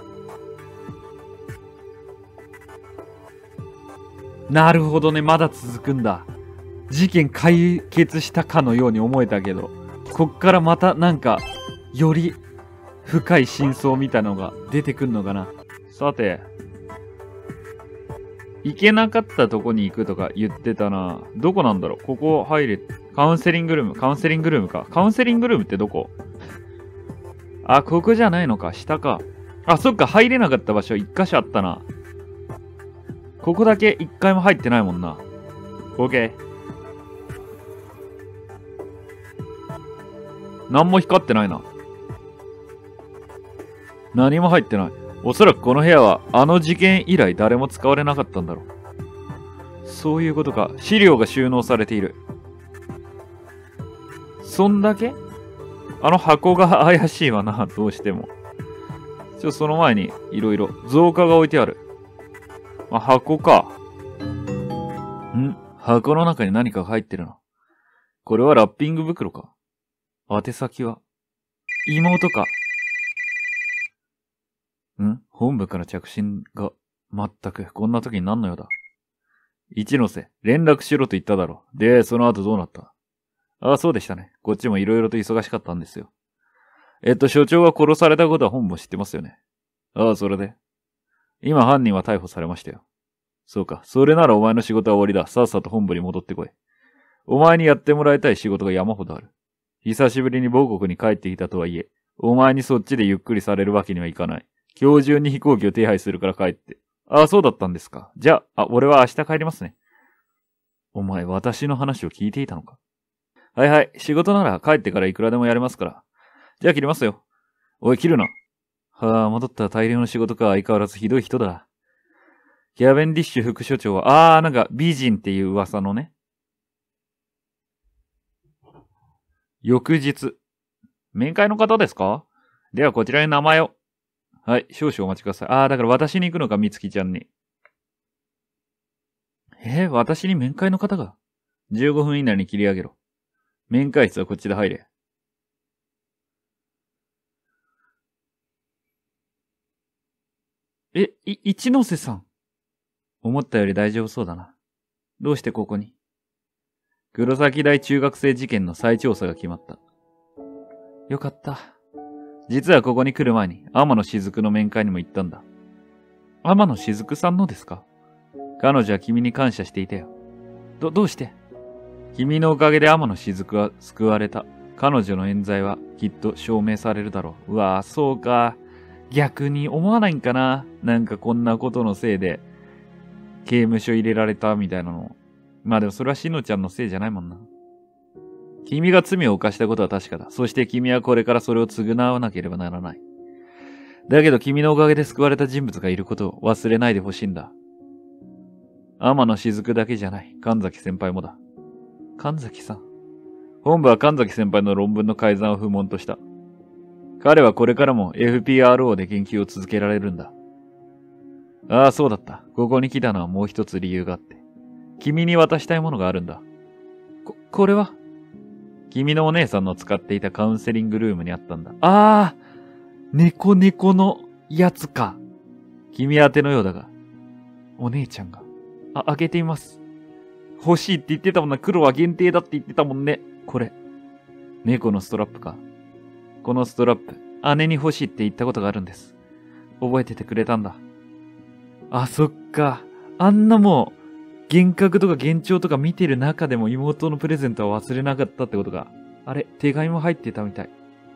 なるほどね。まだ続くんだ。事件解決したかのように思えたけど、こっからまたなんかより深い真相みたいなのが出てくんのかな。さて、行けなかったとこに行くとか言ってたな。どこなんだろう。ここ入れ。カウンセリングルーム。カウンセリングルームか。カウンセリングルームってどこ？あ、ここじゃないのか。下か。あ、そっか。入れなかった場所一箇所あったな。ここだけ一回も入ってないもんな。OK。何も光ってないな。何も入ってない。 おそらくこの部屋はあの事件以来誰も使われなかったんだろう。そういうことか。資料が収納されている。そんだけ？あの箱が怪しいわな、どうしても。その前にいろいろ造花が置いてある。箱か。箱の中に何かが入ってるな。これはラッピング袋か。宛先は妹か。本部から着信が全く。こんな時に何の用だ。一ノ瀬、連絡しろと言っただろう。で、その後どうなった？ああ、そうでしたね。こっちもいろいろと忙しかったんですよ。所長が殺されたことは本部知ってますよね。ああ、それで。今犯人は逮捕されましたよ。そうか。それならお前の仕事は終わりだ。さっさと本部に戻ってこい。お前にやってもらいたい仕事が山ほどある。久しぶりに母国に帰ってきたとはいえ、お前にそっちでゆっくりされるわけにはいかない。今日中に飛行機を手配するから帰って。ああ、そうだったんですか。じゃあ、俺は明日帰りますね。お前、私の話を聞いていたのか。はいはい。仕事なら帰ってからいくらでもやれますから。じゃあ切りますよ。おい、切るな。はあ、戻ったら大量の仕事か。相変わらずひどい人だ。キャベンディッシュ副所長は、なんか美人っていう噂のね。翌日。面会の方ですか？ではこちらに名前を。はい、少々お待ちください。だから私に行くのか、みつきちゃんに。私に面会の方が ?15 分以内に切り上げろ。面会室はこっちで入れ。一ノ瀬さん。思ったより大丈夫そうだな。どうしてここに？黒崎大中学生事件の再調査が決まった。よかった。実はここに来る前に天野雫の面会にも行ったんだ。天野雫さんのですか？彼女は君に感謝していたよ。どうして？君のおかげで天野雫は救われた。彼女の冤罪はきっと証明されるだろう。うわぁ、そうか。逆に思わないんかな？なんかこんなことのせいで刑務所入れられたみたいなの。まあでもそれはしのちゃんのせいじゃないもんな。君が罪を犯したことは確かだ。そして君はこれからそれを償わなければならない。だけど君のおかげで救われた人物がいることを忘れないでほしいんだ。天野雫だけじゃない。神崎先輩もだ。神崎さん。本部は神崎先輩の論文の改ざんを不問とした。彼はこれからも FPRO で研究を続けられるんだ。ああ、そうだった。ここに来たのはもう一つ理由があって。君に渡したいものがあるんだ。これは？君のお姉さんの使っていたカウンセリングルームにあったんだ。猫のやつか。君宛てのようだが。お姉ちゃんが。開けてみます。欲しいって言ってたもんな。黒は限定だって言ってたもんね。これ。猫のストラップか。このストラップ、姉に欲しいって言ったことがあるんです。覚えててくれたんだ。そっか。あんなもう、幻覚とか幻聴とか見てる中でも妹のプレゼントは忘れなかったってことか。あれ、手紙も入ってたみたい。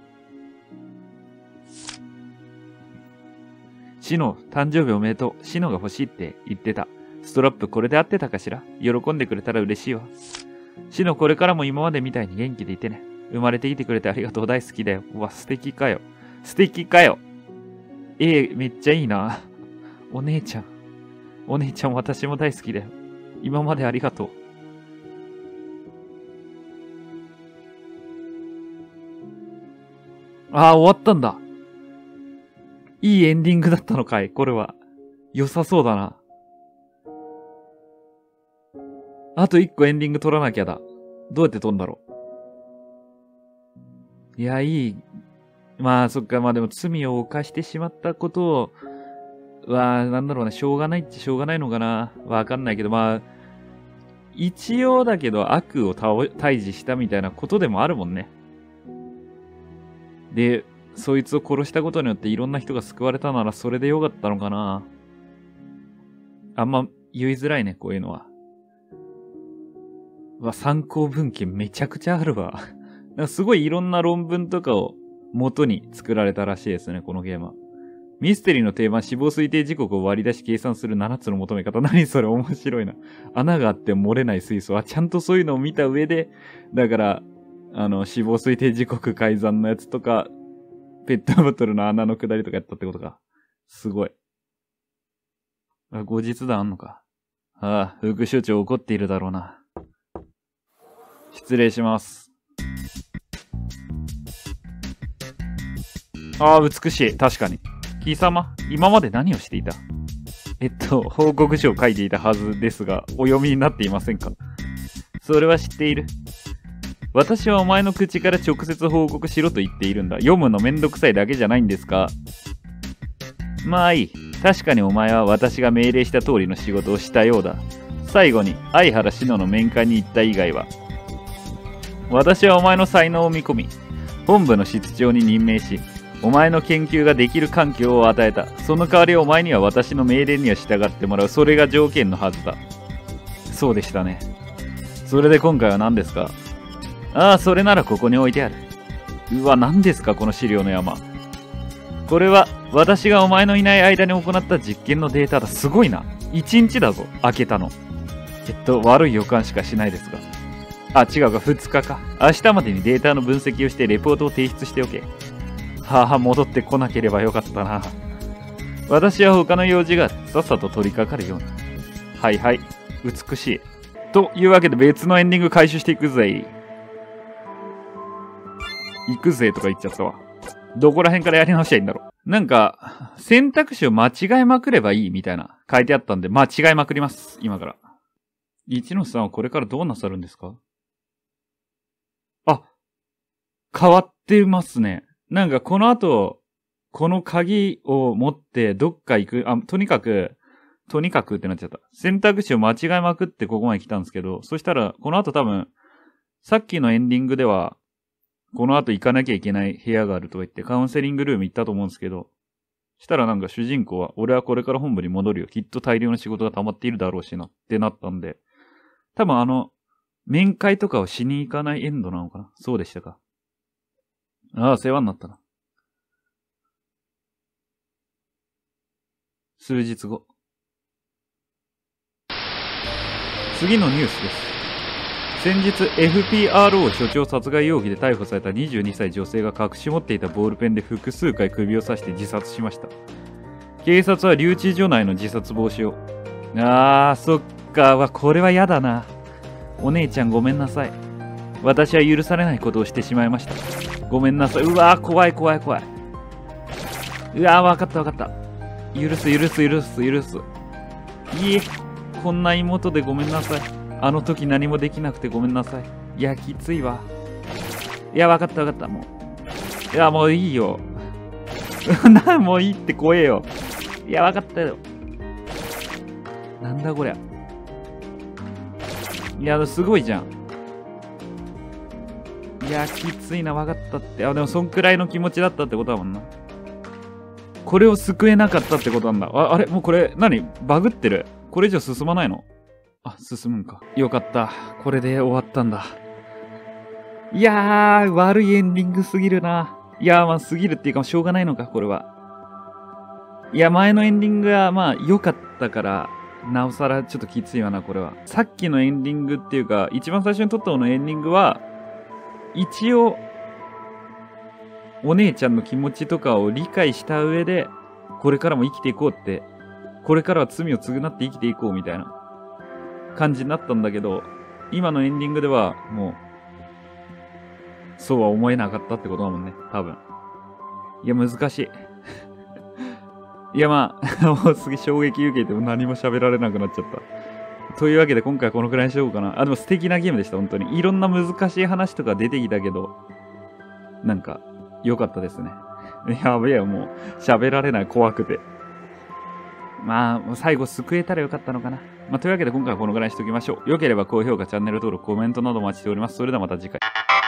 シノ、誕生日おめでとう。シノが欲しいって言ってた。ストラップこれで合ってたかしら？喜んでくれたら嬉しいわ。シノこれからも今までみたいに元気でいてね。生まれてきてくれてありがとう。大好きだよ。うわ、素敵かよ。素敵かよ。めっちゃいいな。お姉ちゃん。お姉ちゃん私も大好きだよ。今までありがとう。終わったんだ。いいエンディングだったのかい、これは。良さそうだな。あと一個エンディング取らなきゃだ。どうやって取んだろう。いや、いい。まあ、そっか、まあでも罪を犯してしまったことを、なんだろうな、しょうがないっちゃしょうがないのかな。わかんないけど、まあ、一応だけど悪を退治したみたいなことでもあるもんね。で、そいつを殺したことによっていろんな人が救われたならそれでよかったのかな。あんま言いづらいね、こういうのは。参考文献めちゃくちゃあるわ。すごいいろんな論文とかを元に作られたらしいですね、このゲームは。ミステリーの定番、死亡推定時刻を割り出し計算する7つの求め方。何それ面白いな。穴があって漏れない水素。ちゃんとそういうのを見た上で、だから、死亡推定時刻改ざんのやつとか、ペットボトルの穴の下りとかやったってことか。 すごい。後日談あんのか。ああ、副所長怒っているだろうな。失礼します。ああ、美しい。確かに。貴様、今まで何をしていた？報告書を書いていたはずですが、お読みになっていませんか？それは知っている。私はお前の口から直接報告しろと言っているんだ。読むのめんどくさいだけじゃないんですか？まあいい。確かにお前は私が命令した通りの仕事をしたようだ。最後に、相原志乃の面会に行った以外は。私はお前の才能を見込み、本部の室長に任命し、お前の研究ができる環境を与えた。その代わりお前には私の命令には従ってもらう。それが条件のはずだ。そうでしたね。それで今回は何ですか？ああ、それならここに置いてある。うわ、何ですかこの資料の山。これは私がお前のいない間に行った実験のデータだ。すごいな。1日だぞ、開けたの。悪い予感しかしないですが。あ、違うか、2日か。明日までにデータの分析をしてレポートを提出しておけ。はあ、戻ってこなければよかったな。私は他の用事がさっさと取り掛かるような。はいはい、美しい。というわけで別のエンディング回収していくぜ。行くぜとか言っちゃったわ。どこら辺からやり直しゃいいんだろう。なんか、選択肢を間違えまくればいいみたいな書いてあったんで、間違えまくります。今から。一ノ瀬さんはこれからどうなさるんですか？あ、変わってますね。なんかこの後、この鍵を持ってどっか行く、とにかくってなっちゃった。選択肢を間違えまくってここまで来たんですけど、そしたら、この後多分、さっきのエンディングでは、この後行かなきゃいけない部屋があるとか言ってカウンセリングルーム行ったと思うんですけど、したらなんか主人公は、俺はこれから本部に戻るよ。きっと大量の仕事が溜まっているだろうしなってなったんで、多分面会とかをしに行かないエンドなのかな？そうでしたか。ああ、世話になったな。数日後。次のニュースです。先日 FPRO 所長殺害容疑で逮捕された22歳女性が隠し持っていたボールペンで複数回首を刺して自殺しました。警察は留置所内の自殺防止を。そっか。これは嫌だな。お姉ちゃんごめんなさい。私は許されないことをしてしまいました。ごめんなさい。うわー、怖い。うわー、わかった。許す。いえ、こんな妹でごめんなさい。あの時何もできなくてごめんなさい。いや、きついわ。いや、わかった。もう。いや、もういいよ。もういいって怖えよ。いや、わかったよ。なんだこりゃ。いや、すごいじゃん。いや、きついな、わかったって。でもそんくらいの気持ちだったってことだもんな。これを救えなかったってことなんだ。あれもうこれ、バグってる。これ以上進まないの？進むんか。よかった。これで終わったんだ。いやー、悪いエンディングすぎるな。いやー、すぎるっていうか、しょうがないのか、これは。いや、前のエンディングが、良かったから、なおさらちょっときついわな、これは。さっきのエンディングっていうか、一番最初に撮ったのエンディングは、一応、お姉ちゃんの気持ちとかを理解した上で、これからも生きていこうって、これからは罪を償って生きていこうみたいな感じになったんだけど、今のエンディングではもう、そうは思えなかったってことだもんね、多分。いや、難しい。いや、もうすげえ衝撃受けても何も喋られなくなっちゃった。というわけで今回はこのくらいにしようかな。でも素敵なゲームでした、本当に。いろんな難しい話とか出てきたけど、なんか、良かったですね。やべえよ、もう、喋られない、怖くて。最後救えたらよかったのかな。というわけで今回はこのぐらいにしときましょう。良ければ高評価、チャンネル登録、コメントなどお待ちしております。それではまた次回。